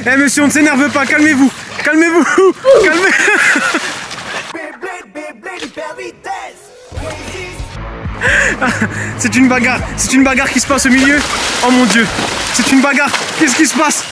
Eh monsieur, on ne s'énerve pas, calmez-vous. Calmez-vous. Calmez. C'est une bagarre qui se passe au milieu. Oh mon Dieu, c'est une bagarre. Qu'est-ce qui se passe?